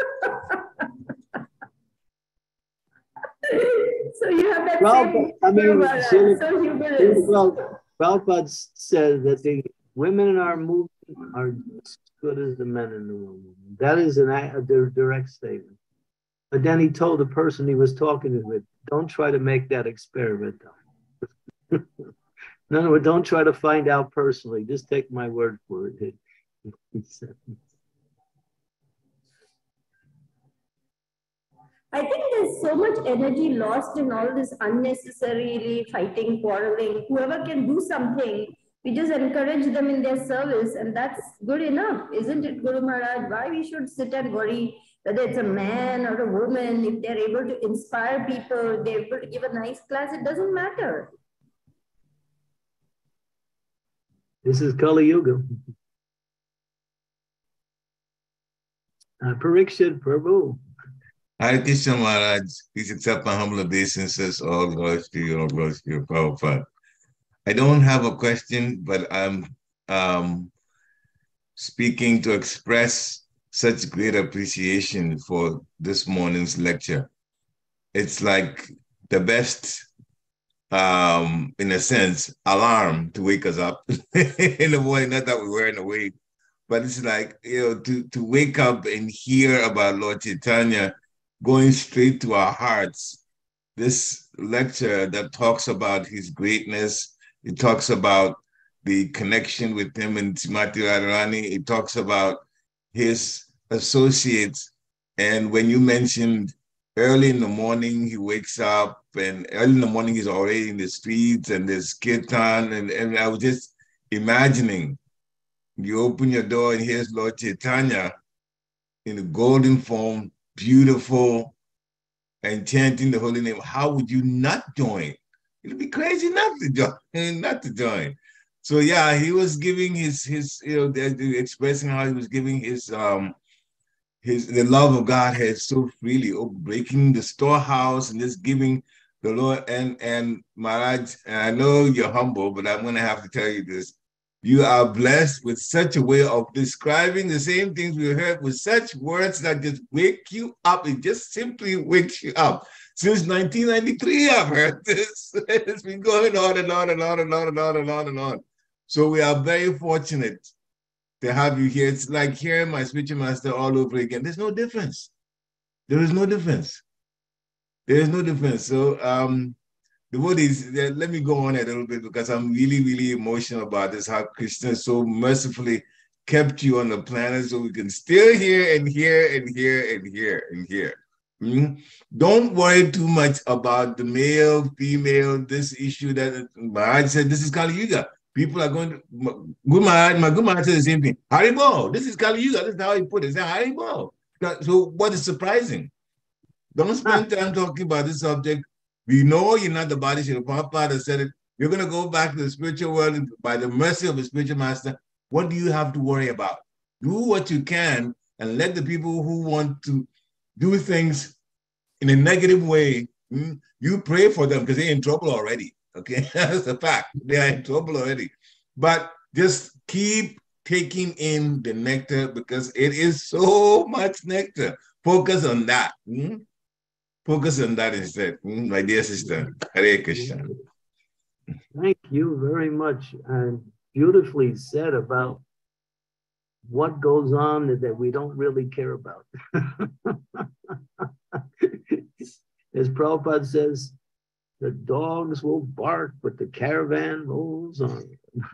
So you have that Prabhupada, same I mean, humor, Srila- so humorous. Prabhupada Prabhupada says that the women in our movement are as good as the men in the movement. That is an, a direct statement. But then he told the person he was talking with, don't try to make that experiment. In other words, don't try to find out personally. Just take my word for it. He said. I think there's so much energy lost in all this unnecessarily fighting, quarreling. Whoever can do something, we just encourage them in their service, and that's good enough, isn't it, Guru Maharaj? Why we should sit and worry whether it's a man or a woman? If they're able to inspire people, they're able to give a nice class, it doesn't matter. This is Kali Yuga. Uh, Parikshit Prabhu. Hare Krishna Maharaj, please accept my humble obeisances. All glory to you, all glory to you, Prabhupada. I don't have a question, but I'm um, speaking to express such great appreciation for this morning's lecture. It's like the best, um, in a sense, alarm to wake us up in the morning. Not that we're wearing awake, but it's like, you know, to, to wake up and hear about Lord Chaitanya going straight to our hearts. This lecture that talks about his greatness, it talks about the connection with him and Srimati Radharani, it talks about his associates. And when you mentioned early in the morning, he wakes up, and early in the morning, he's already in the streets, and there's kirtan, and, and I was just imagining, you open your door and here's Lord Chaitanya in a golden form, beautiful, and chanting the holy name. How would you not join? It'd be crazy not to join, not to join. So yeah, he was giving his, his you know, the, the expressing how he was giving his, um, his, the love of Godhead so freely, oh, breaking the storehouse and just giving the Lord. And, and Maharaj, and I know you're humble, but I'm gonna have to tell you this. You are blessed with such a way of describing the same things we heard with such words that just wake you up. It just simply wakes you up. Since nineteen ninety-three, I've heard this. It's been going on and on and on and on and on and on and on. So we are very fortunate to have you here. It's like hearing my spiritual master all over again. There's no difference. There is no difference. There is no difference. So, um, devotees, let me go on a little bit because I'm really, really emotional about this, how Krishna so mercifully kept you on the planet so we can still hear and hear and hear and hear and hear. Mm-hmm. Don't worry too much about the male, female, this issue that Maharaja said, this is Kali Yuga. People are going to, Guru Maharaj, my Guru Maharaj said the same thing. Haribo, this is Kali Yuga. This is how he put it. He said, Haribo. So what is surprising? Don't spend time talking about this subject. We know you're not the body. Srila Prabhupada said it. You're going to go back to the spiritual world and by the mercy of the spiritual master. What do you have to worry about? Do what you can and let the people who want to do things in a negative way, you pray for them because they're in trouble already. Okay, that's a fact. They are in trouble already. But just keep taking in the nectar because it is so much nectar. Focus on that. Hmm? Focus on that instead, hmm? My dear sister. Hare Krishna. Thank you very much. And beautifully said about what goes on that we don't really care about. As Prabhupada says, the dogs will bark, but the caravan rolls on.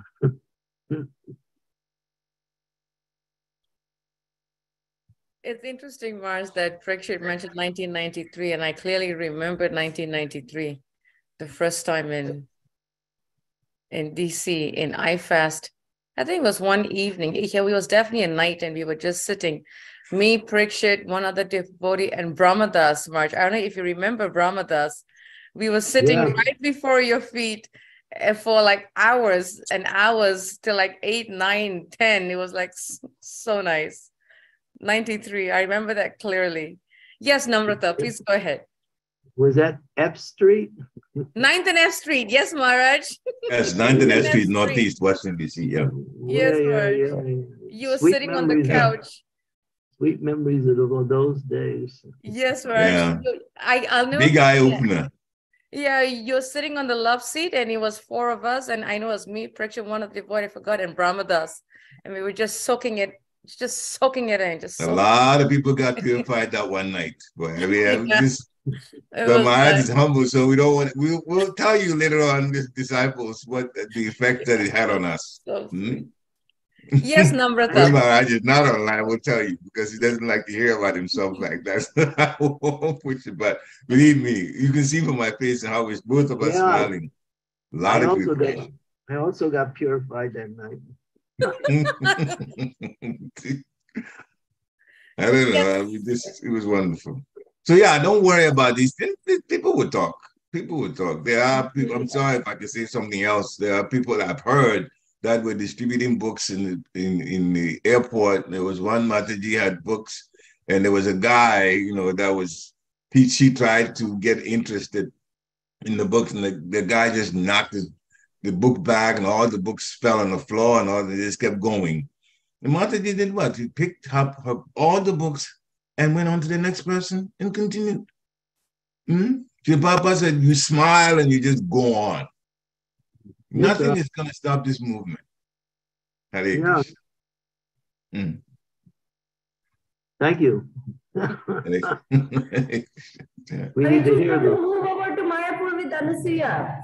It's interesting, Mars, that Prakshit mentioned nineteen ninety-three, and I clearly remember nineteen ninety-three, the first time in, in D C, in I FAST. I think it was one evening. It was definitely a night, and we were just sitting. Me, Prakshit, one other devotee, and Brahmadas, March. I don't know if you remember Brahmadas. We were sitting yeah. right before your feet for like hours and hours till like eight, nine, ten. It was like so nice. ninety-three. I remember that clearly. Yes, Namrata, please go ahead. Was that F Street? ninth and F Street. Yes, Maharaj. Yes, ninth and F Street, Northeast, Washington, D C. Yeah. Yes, yeah, Maharaj. Yeah, yeah. You were Sweet sitting on the couch. Sweet memories of those days. Yes, Maharaj. Yeah. I, I'll never Big eye opener. Yeah, you're sitting on the love seat, and it was four of us, and I know it was me, Prakshit, one of the devotees, I forgot, and Brahmadas, and we were just soaking it, just soaking it in. Just a lot of people got purified that one night. But I mean, yeah. this, the Maharaj is humble, so we don't want. We'll we'll tell you later on, the disciples, what the effect that it had on us. So hmm? Yes, Namrata. The Maharaj is not online. We'll tell you because he doesn't like to hear about himself like that. I won't push it, but believe me, you can see from my face and how it's both of us yeah. smiling. A lot I of also people. Got, I also got purified that night. I don't know. Yes. I mean, this it was wonderful. So yeah, don't worry about these things. People would talk. People would talk. There are people. I'm sorry if I can say something else. There are people that I've heard that were distributing books in the, in, in the airport. There was one Mataji had books, and there was a guy, you know, that was, he, she tried to get interested in the books, and the, the guy just knocked his, the book back, and all the books fell on the floor, and all they just kept going. And Mataji did what? He picked up her, all the books and went on to the next person and continued. Mm-hmm. Your Papa said, you smile and you just go on. Nothing is going to stop this movement. Hare yeah. Mm. Thank you. yeah. We need to hear this. Move over to Mayapur with Anasuya.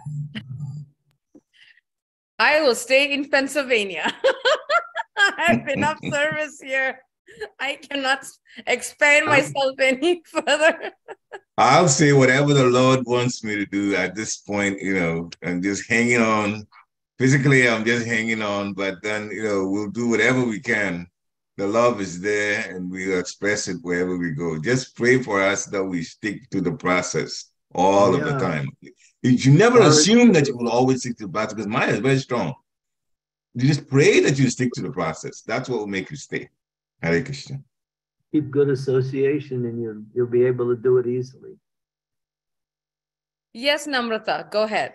I will stay in Pennsylvania. I have enough service here. I cannot expand myself any further. I'll say whatever the Lord wants me to do at this point, you know, I'm just hanging on. Physically, I'm just hanging on, but then, you know, we'll do whatever we can. The love is there and we'll express it wherever we go. Just pray for us that we stick to the process all yeah. of the time. You never assume that you will always stick to the process because mine is very strong. You just pray that you stick to the process. That's what will make you stay. Hare Krishna. Keep good association and you'll, you'll be able to do it easily. Yes, Namrata, go ahead.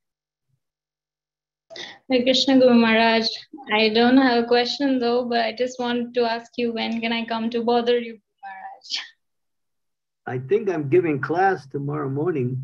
Hare Krishna Guru Maharaj. I don't have a question though, but I just want to ask you, when can I come to bother you, Guru I think I'm giving class tomorrow morning.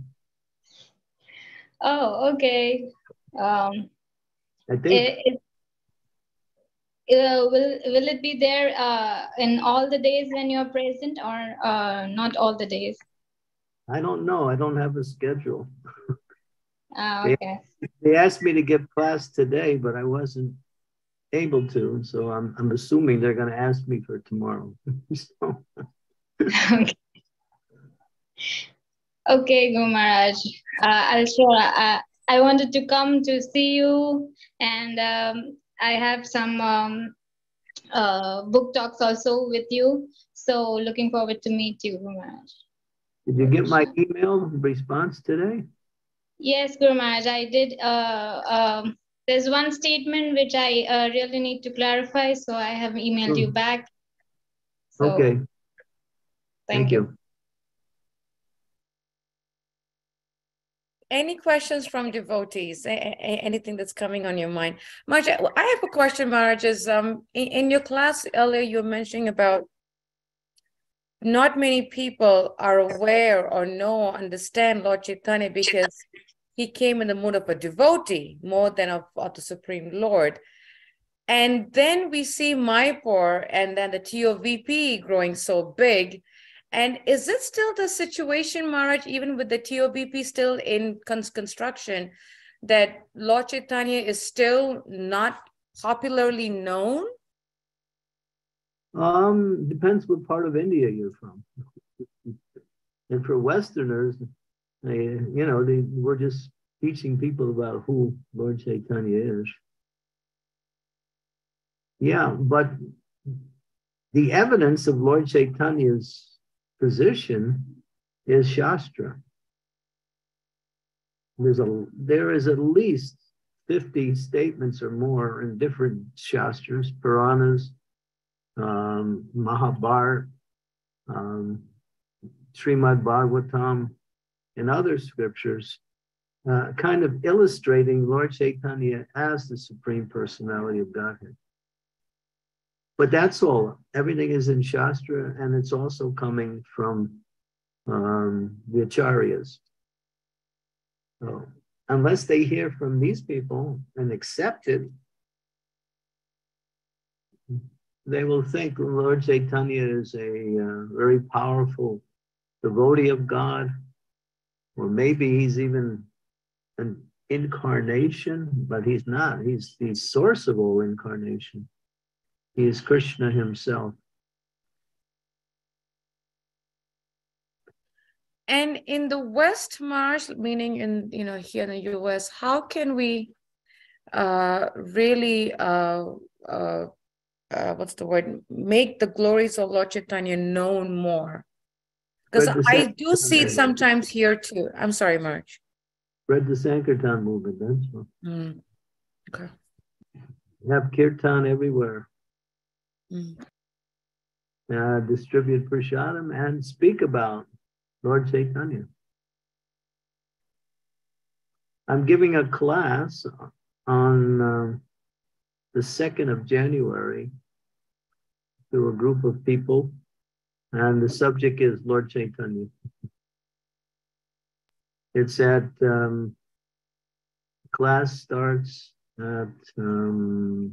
Oh, okay. Um, I think. it, it, uh, will will it be there uh, in all the days when you're present, or uh, not all the days? I don't know. I don't have a schedule. Uh, okay. They, they asked me to give class today, but I wasn't able to. So I'm I'm assuming they're going to ask me for tomorrow. So. Okay. Okay, Guru Maharaj. Uh, I'll sure. Uh, I wanted to come to see you, and um, I have some um, uh, book talks also with you. So looking forward to meet you, Guru Maharaj. Did you get my email response today? Yes, Guru Maharaj, I did. Uh, um, there's one statement which I uh, really need to clarify, so I have emailed Hmm. you back. So, Okay. Thank, Thank you. you. Any questions from devotees? A- a- anything that's coming on your mind? Maharaj, I have a question, Maharaj. Is, um, in, in your class earlier, you were mentioning about not many people are aware or know or understand Lord Chaitanya because he came in the mood of a devotee more than of, of the Supreme Lord. And then we see Mayapur and then the T O V P growing so big. And is it still the situation, Maharaj, even with the T O V P still in con construction, that Lord Chaitanya is still not popularly known? Um, depends what part of India you're from. And for Westerners, they, you know, they we're just teaching people about who Lord Chaitanya is. Yeah, but the evidence of Lord Chaitanya's position is Shastra. There's a there is at least fifty statements or more in different Shastras, Puranas, um, Mahabharata, um, Srimad Bhagavatam, and other scriptures, uh, kind of illustrating Lord Chaitanya as the Supreme Personality of Godhead. But that's all. Everything is in Shastra, and it's also coming from um, the Acharyas. So unless they hear from these people and accept it, they will think Lord Chaitanya is a uh, very powerful devotee of God, or maybe he's even an incarnation, but he's not. He's the source of all incarnation. He is Krishna himself. And in the West, Marsh, meaning in, you know, here in the U S, how can we uh, really, uh, uh, uh, what's the word, make the glories of Lord Chaitanya known more? Because I do see it sometimes here too. I'm sorry, March. Read the Sankirtan movement, that's all. Mm. Okay. Have kirtan everywhere. Mm. Uh, distribute prasadam and speak about Lord Chaitanya. I'm giving a class on uh, the second of January to a group of people, and the subject is Lord Chaitanya. It's at, um, class starts at, um,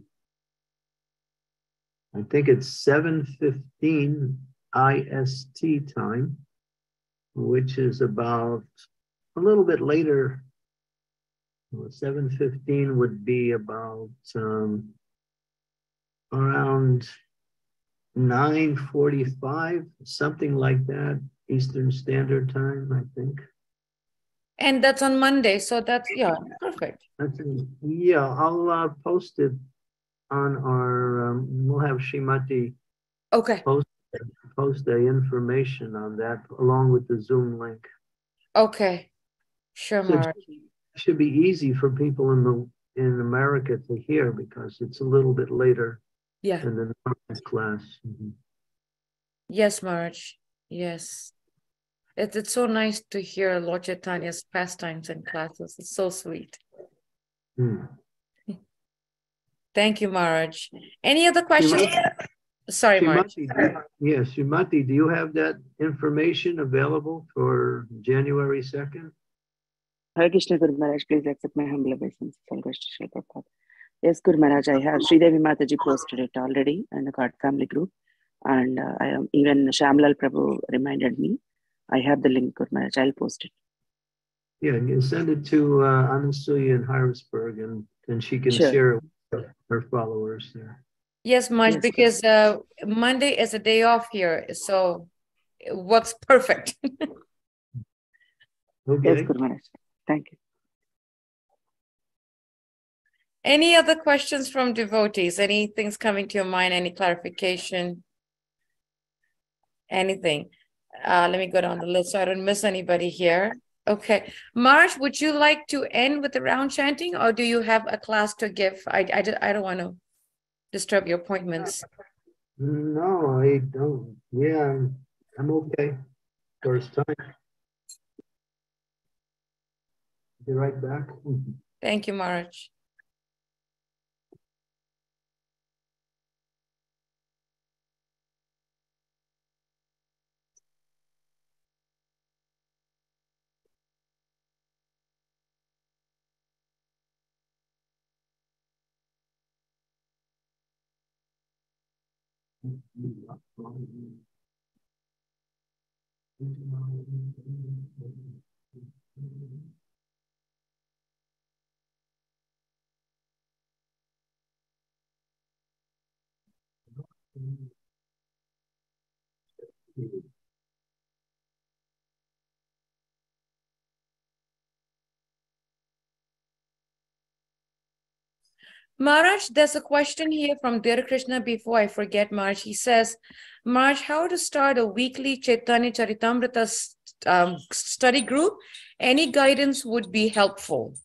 I think it's seven fifteen I S T time, which is about a little bit later. Well, seven fifteen would be about um, around nine forty-five, something like that, Eastern Standard Time, I think. And that's on Monday, so that's, yeah, perfect. That's in, yeah, I'll uh, post it on our, um, we'll have Srimati Okay. post, post the information on that along with the Zoom link. Okay. Sure, So Mark. it should be easy for people in the in America to hear because it's a little bit later Yeah. than the normal class. Mm-hmm. Yes, March. Yes. It, it's so nice to hear Lord Chaitanya's pastimes and classes. It's so sweet. Hmm. Thank you, Maharaj. Any other questions? Srimati, Sorry, Marge. Srimati, yes, Srimati, do you have that information available for January second? Hare Krishna, Guru Maharaj, please accept my humble obeisance. All goes to Srila Prabhupada. Yes, Guru Maharaj, I have. Sridevi Mataji posted it already in the God family group. And uh, I am even Shamlal Prabhu reminded me. I have the link, Guru Maharaj. I'll post it. Yeah, you send it to uh, Anasuya in Harrisburg, and, and she can Sure. share it with her followers there. Yes, Marge, Yes, because uh, Monday is a day off here, so it works perfect. Okay. Yes, Guru Maharaj. Thank you. Any other questions from devotees? Anything's coming to your mind? Any clarification? Anything? Uh, let me go down the list so I don't miss anybody here. Okay. Marge, would you like to end with the round chanting, or do you have a class to give? I, I, I don't want to disturb your appointments. No, I don't. Yeah, I'm, I'm okay. First time. Be right back. Thank you, Maharaj. Maharaj, there's a question here from Dear Krishna before I forget, Maharaj. He says, Maharaj, how to start a weekly Caitanya-caritamrta um, study group? Any guidance would be helpful.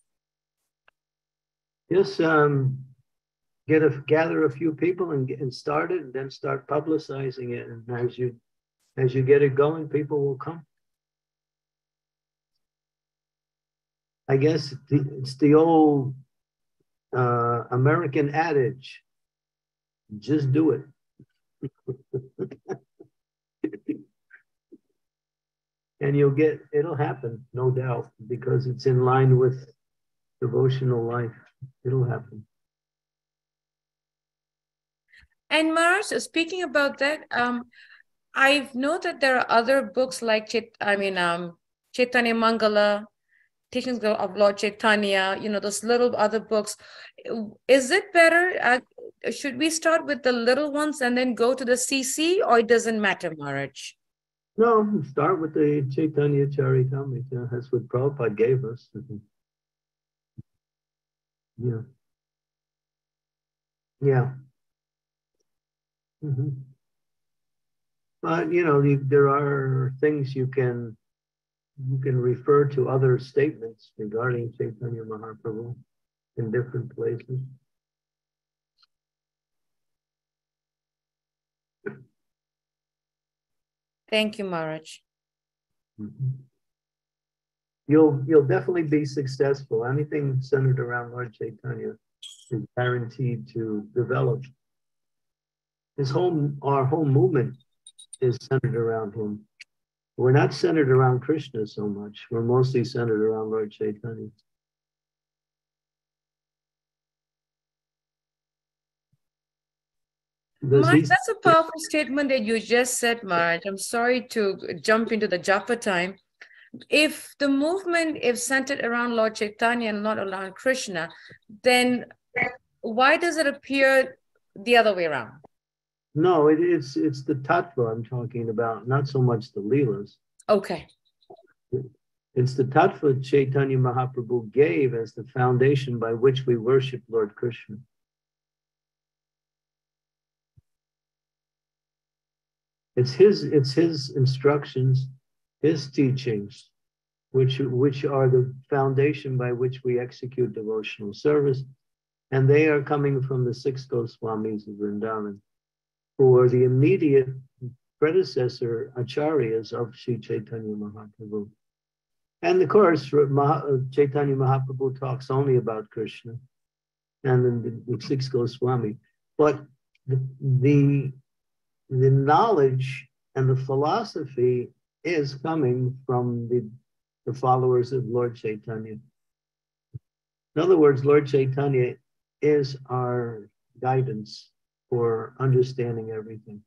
Just um, get a gather a few people and get and start it, and then start publicizing it. And as you as you get it going, people will come. I guess the, it's the old uh, American adage: just do it. And you'll get, it'll happen, no doubt, because it's in line with devotional life. It'll happen. And Maharaj, speaking about that, um, I know that there are other books like, Chait I mean, um, Chaitanya Mangala, Teachings of Lord Chaitanya, you know, those little other books. Is it better? Uh, should we start with the little ones and then go to the C C, or it doesn't matter, Maharaj? No, start with the Caitanya-caritamrta. That's what Prabhupada gave us. Yeah. Yeah. Mm-hmm. But, you know, you, there are things you can you can refer to other statements regarding Chaitanya Mahaprabhu in different places. Thank you, Maharaj. Mm-hmm. You'll you'll definitely be successful. Anything centered around Lord Chaitanya is guaranteed to develop. His whole our whole movement is centered around him. We're not centered around Krishna so much. We're mostly centered around Lord Chaitanya. Maharaj, that's a powerful statement that you just said, Maharaj. I'm sorry to jump into the japa time. If the movement is centered around Lord Chaitanya and not around Krishna, then why does it appear the other way around? No, it, it's it's the tattva I'm talking about, not so much the leelas. Okay. It's the tattva Chaitanya Mahaprabhu gave as the foundation by which we worship Lord Krishna. It's his it's his instructions, his teachings, which which are the foundation by which we execute devotional service, and they are coming from the six Goswamis of Vrindavan, who are the immediate predecessor acharyas of Sri Chaitanya Mahaprabhu. And of course, Chaitanya Mahaprabhu talks only about Krishna, and then the, the six Goswami. But the, the the knowledge and the philosophy is coming from the, the followers of Lord Chaitanya. In other words, Lord Chaitanya is our guidance for understanding everything.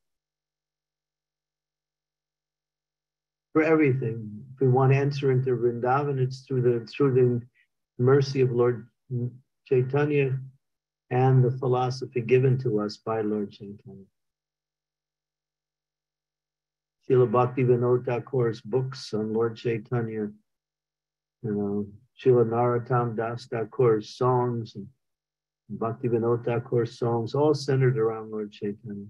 For everything. If we want to enter into Vrindavan, it's through the through the mercy of Lord Chaitanya and the philosophy given to us by Lord Chaitanya. Srila Bhaktivinoda Thakur's books on Lord Chaitanya, you know, Srila Narottam Das Thakur's songs, and Bhaktivinoda Thakur's songs, all centered around Lord Chaitanya.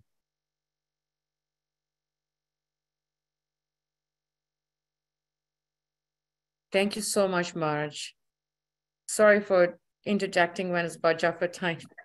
Thank you so much, Maharaj. Sorry for interjecting when it's Bhaja for time.